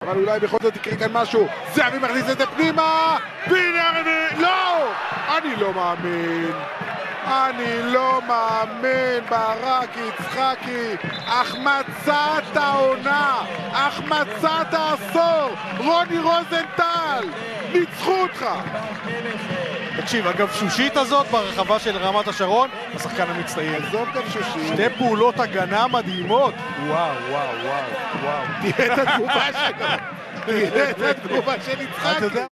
אבל אולי בכל זאת יקרה כאן משהו. זהבי מכניס את זה פנימה, והנה הרביעי, לא! אני לא מאמין. אני לא מאמין. ברק יצחקי, החמצת העונה, החמצת העשור. רוני רוזנטל, ניצחו אותך. תקשיב, אגב שושית הזאת ברחבה של רמת השרון, השחקן המצטיין. עזוב גם שושית. שתי פעולות הגנה מדהימות. וואו, וואו, וואו, וואו. תראה את התגובה שלו. תראה את התגובה של יצחקי.